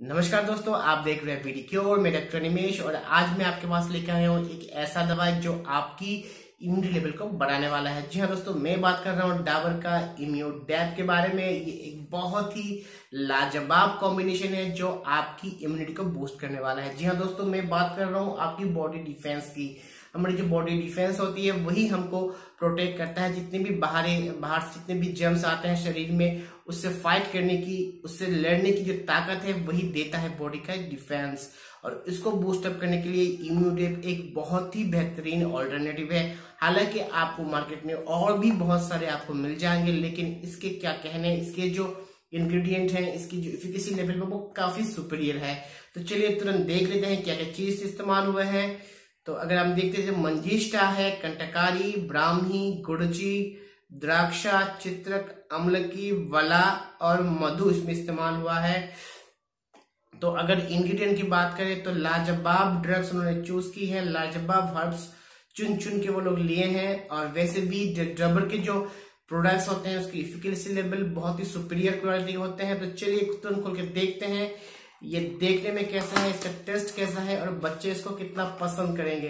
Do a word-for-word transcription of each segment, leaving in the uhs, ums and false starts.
नमस्कार दोस्तों, आप देख रहे हैं पीडी क्योर। मैं डॉक्टर निमेश और आज मैं आपके पास लेकर आया हूँ एक ऐसा दवा जो आपकी इम्यूनिटी लेवल को बढ़ाने वाला है। जी हाँ दोस्तों, मैं बात कर रहा हूँ डाबर का इम्यूडैप के बारे में। ये एक बहुत ही लाजवाब कॉम्बिनेशन है जो आपकी इम्यूनिटी को बूस्ट करने वाला है। जी हाँ दोस्तों, मैं बात कर रहा हूँ आपकी बॉडी डिफेंस की। हमारी जो बॉडी डिफेंस होती है वही हमको प्रोटेक्ट करता है। जितने भी बाहर बाहर से जितने भी जर्म्स आते हैं शरीर में, उससे फाइट करने की, उससे लड़ने की जो ताकत है वही देता है बॉडी का डिफेंस। और इसको बूस्ट अप करने के लिए इम्यूडैप एक बहुत ही बेहतरीन ऑल्टरनेटिव है। हालांकि आपको मार्केट में और भी बहुत सारे आपको मिल जाएंगे, लेकिन इसके क्या कहने, इसके जो इंग्रेडिएंट हैं, इसकी जो इफिकेसी लेवल है वो काफी सुपीरियर है। तो चलिए तुरंत देख लेते हैं क्या क्या चीज इस्तेमाल हुआ है। तो अगर हम देखते हैं, मंजिष्ठा है, कंटकारी, ब्राह्मी, गुड़ची, द्राक्षा, चित्रक, अम्लकी, वला और मधु इसमें इस्तेमाल हुआ है। तो अगर इंग्रेडिएंट की बात करें तो लाजवाब ड्रग्स उन्होंने चूज की है, लाजवाब हर्ब्स चुन चुन के वो लोग लिए हैं। और वैसे भी डाबर के जो प्रोडक्ट्स होते हैं उसकी इफिकेसी लेवल बहुत ही सुपीरियर क्वालिटी होते हैं। तो चलिए तुरंत खोल के देखते हैं ये देखने में कैसा है, इसका टेस्ट कैसा है और बच्चे इसको कितना पसंद करेंगे।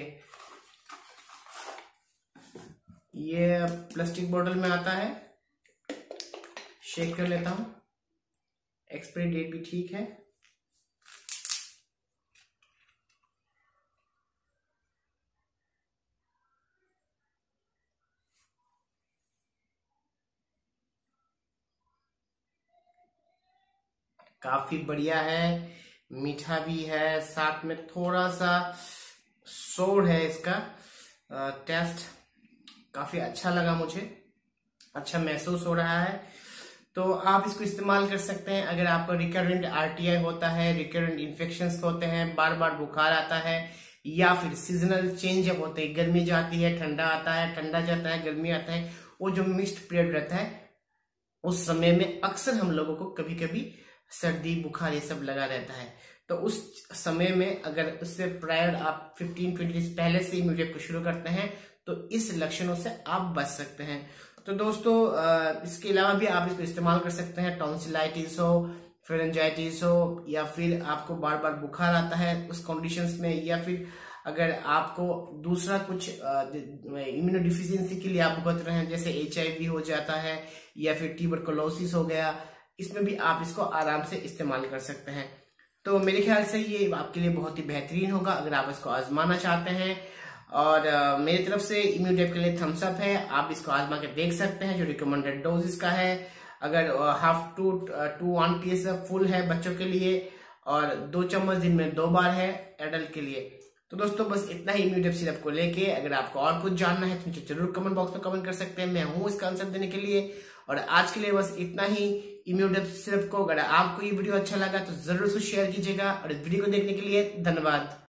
ये प्लास्टिक बोतल में आता है, शेक कर लेता हूं। एक्सपायरी डेट भी ठीक है। काफी बढ़िया है, मीठा भी है, साथ में थोड़ा सा सोर है। इसका टेस्ट काफी अच्छा लगा मुझे, अच्छा महसूस हो रहा है। तो आप इसको इस्तेमाल कर सकते हैं अगर आपको रिकरेंट आरटीआई होता है, रिकरेंट इन्फेक्शंस होते हैं, बार बार बुखार आता है, या फिर सीजनल चेंज जब होते हैं, गर्मी जाती है ठंडा आता है, ठंडा जाता है गर्मी आता है, वो जो मिक्स्ड पीरियड रहता है उस समय में अक्सर हम लोगों को कभी कभी सर्दी बुखार ये सब लगा रहता है। तो उस समय में अगर उससे प्रायर आप पंद्रह बीस दिन पहले से इम्यूडैप को शुरू करते हैं तो इस लक्षणों से आप बच सकते हैं। तो दोस्तों इसके अलावा भी आप इसको इस्तेमाल कर सकते हैं। टॉन्सिलाइटिस हो, फेरेंजाइटिस हो, या फिर आपको बार बार बुखार आता है उस कंडीशंस में, या फिर अगर आपको दूसरा कुछ इम्यूनो डिफिशियंसी के लिए आप भुगत रहे हैं, जैसे एच आई वी हो जाता है या फिर ट्यूबरकुलोसिस हो गया, इसमें भी आप इसको आराम से इस्तेमाल कर सकते हैं। तो मेरे ख्याल से ये आपके लिए बहुत ही बेहतरीन होगा अगर आप इसको आजमाना चाहते हैं। और uh, मेरी तरफ से इम्यूडैप के लिए थम्स अप है, आप इसको आजमा के देख सकते हैं। जो रिकमेंडेड डोज इसका है, अगर half two two one P S full है बच्चों के लिए, और दो चम्मच दिन में दो बार है एडल्ट के लिए। तो दोस्तों बस इतना ही इम्यूडैप सिरप को लेके। अगर आपको और कुछ जानना है तो मुझे जरूर कमेंट बॉक्स में कमेंट कर सकते हैं, मैं हूँ इसका आंसर देने के लिए। और आज के लिए बस इतना ही इम्यूडैप सिरप को। अगर आपको ये वीडियो अच्छा लगा तो जरूर उसको शेयर कीजिएगा, और इस वीडियो को देखने के लिए धन्यवाद।